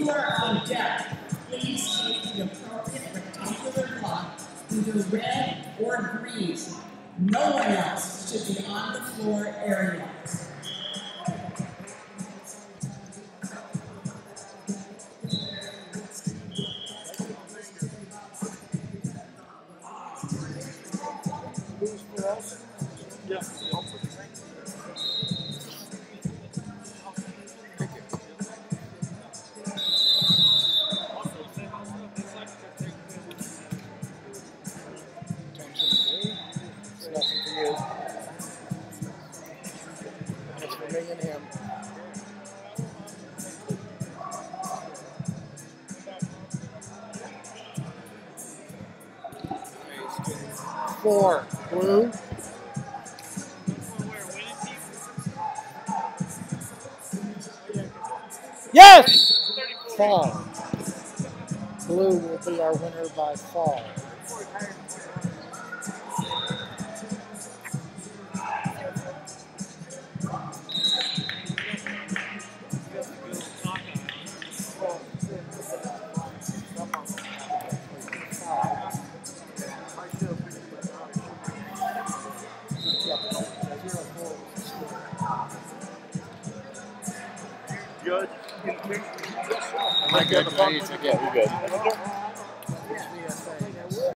you are on deck, please take the appropriate rectangular block, either red or green. No one else should be on the floor area. Yeah. It's for me and him. Four. Blue. Yes! Fall. Blue will be our winner by fall. Good. Am I good? I need to get good.